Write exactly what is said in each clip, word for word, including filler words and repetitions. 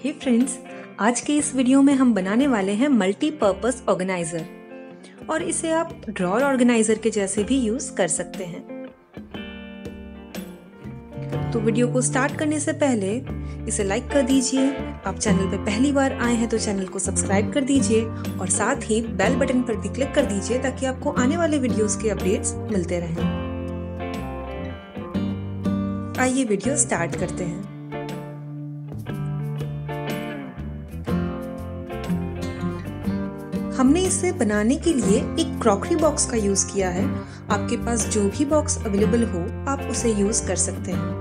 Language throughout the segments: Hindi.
हे फ्रेंड्स, आज के इस वीडियो में हम बनाने वाले हैं मल्टीपर्पस ऑर्गेनाइजर और इसे आप ड्रॉअर ऑर्गेनाइजर के जैसे भी यूज कर सकते हैं। तो वीडियो को स्टार्ट करने से पहले इसे लाइक कर दीजिए। आप चैनल पे पहली बार आए हैं तो चैनल को सब्सक्राइब कर दीजिए और साथ ही बेल बटन पर भी क्लिक कर दीजिए ताकि आपको आने वाले वीडियोस के अपडेट्स मिलते रहें। आइए वीडियो स्टार्ट करते हैं। हमने इसे बनाने के लिए एक क्रॉकरी बॉक्स का यूज किया है। आपके पास जो भी बॉक्स अवेलेबल हो आप उसे यूज कर सकते हैं।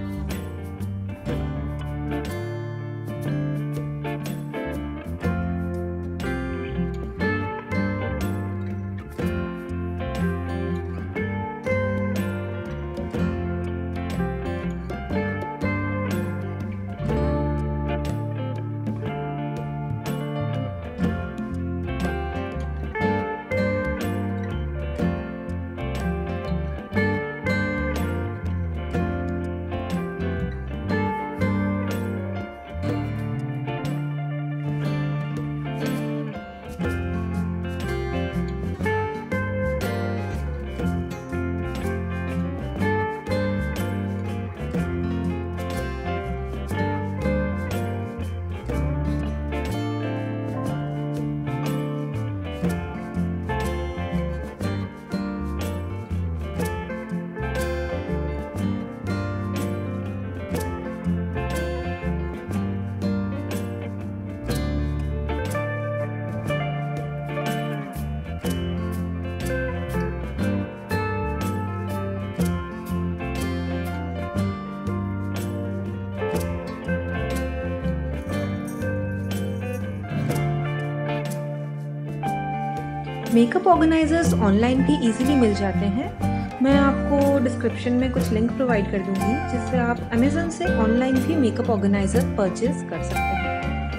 मेकअप ऑर्गेनाइजर्स ऑनलाइन भी इजीली मिल जाते हैं। मैं आपको डिस्क्रिप्शन में कुछ लिंक प्रोवाइड कर दूंगी जिससे आप अमेज़न से ऑनलाइन भी मेकअप ऑर्गेनाइजर परचेज कर सकते हैं।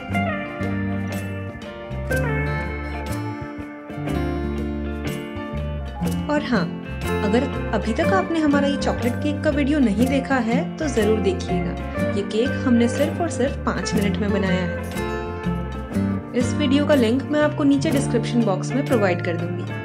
और हाँ, अगर अभी तक आपने हमारा ये चॉकलेट केक का वीडियो नहीं देखा है तो ज़रूर देखिएगा। ये केक हमने सिर्फ और सिर्फ पाँच मिनट में बनाया है। इस वीडियो का लिंक मैं आपको नीचे डिस्क्रिप्शन बॉक्स में प्रोवाइड कर दूंगी।